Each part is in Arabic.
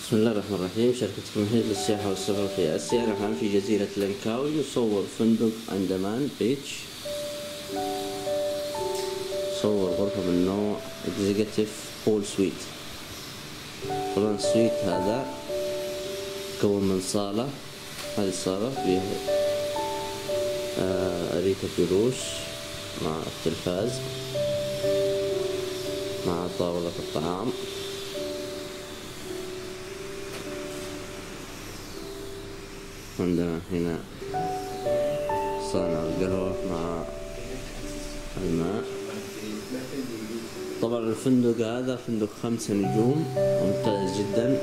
بسم الله الرحمن الرحيم. شركة المحيط للسياحة والسفر في آسيا. نحن في جزيرة لانكاوي نصور فندق أندمان بيتش. نصور غرفة من نوع اكزيكتيف بول سويت. طبعا السويت هذا مكون من صالة، هذه الصالة فيها أريكة جلوس مع التلفاز مع طاولة الطعام. عندنا هنا صانع القهوة مع الماء. طبعا الفندق هذا فندق 5 نجوم ممتاز جدا.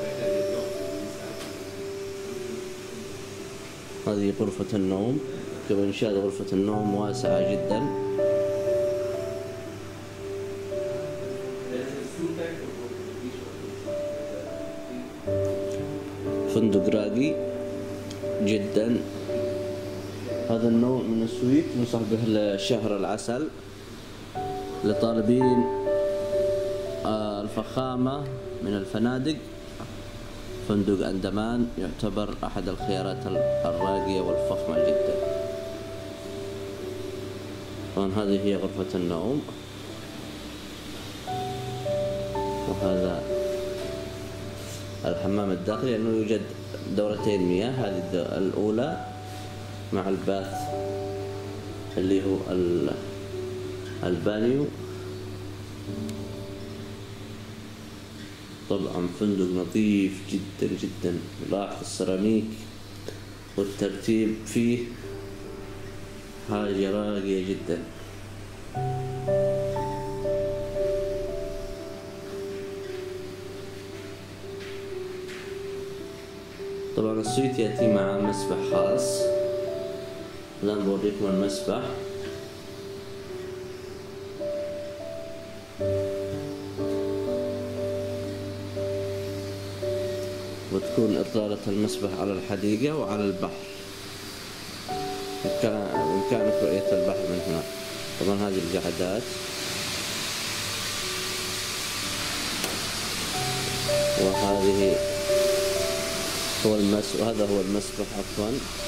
هذه غرفة النوم، كما نشاهد غرفة النوم واسعة جدا. فندق راقي جدا. هذا النوع من السويت ينصح به لشهر العسل لطالبين الفخامة من الفنادق. فندق أندمان يعتبر أحد الخيارات الراقية والفخمة جدا. طبعا هذه هي غرفة النوم، وهذا الحمام الداخلي لأنه يوجد دورتين مياه. هذه الأولى مع الباث اللي هو البانيو. طبعا فندق نظيف جدا جدا، لاحظ السيراميك والترتيب فيه حاجة راقية جدا. طبعا السويت يأتي مع مسبح خاص. الآن بوريكم المسبح. وتكون إطلالة المسبح على الحديقة وعلى البحر، بإمكانك رؤية البحر من هنا. طبعا هذه القعدات، وهذا هو المسبح عفوا.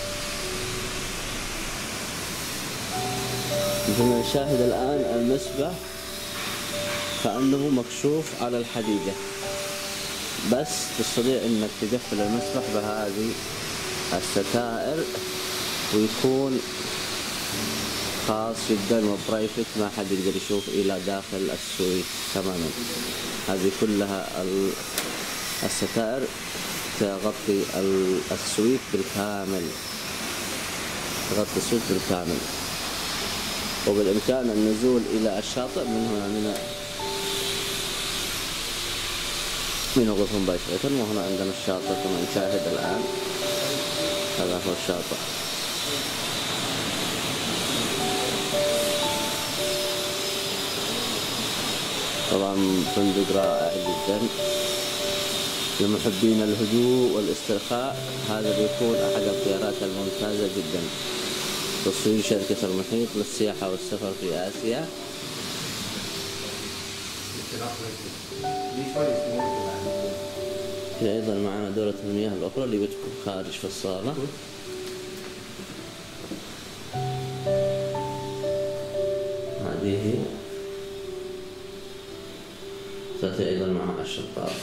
مثل ما نشاهد الآن المسبح كأنه مكشوف على الحديقة، بس تستطيع انك تقفل المسبح بهذه الستائر ويكون خاص جدا وبرايفت، ما حد يقدر يشوف الى داخل السويت تماما. هذه كلها الستائر تغطي السويت بالكامل، تغطي السويت بالكامل. وبالإمكان النزول إلى الشاطئ من هنا من الغرفة مباشرة. وهنا عندنا الشاطئ كما نشاهد الآن. هذا هو الشاطئ. طبعا فندق رائع جدا لمحبين الهدوء والاسترخاء. هذا بيكون أحد الخيارات الممتازة جدا. تصوير شركة المحيط للسياحة والسفر في آسيا. في أيضا معنا دورة المياه الأخرى اللي بتكون خارج في الصالة. هذه تأتي أيضا مع الشطاف.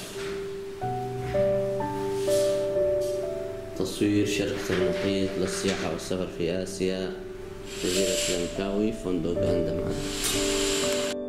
تصوير شركة المحيط للسياحة والسفر في آسيا، جزيرة لانكاوي، فندق أندمان.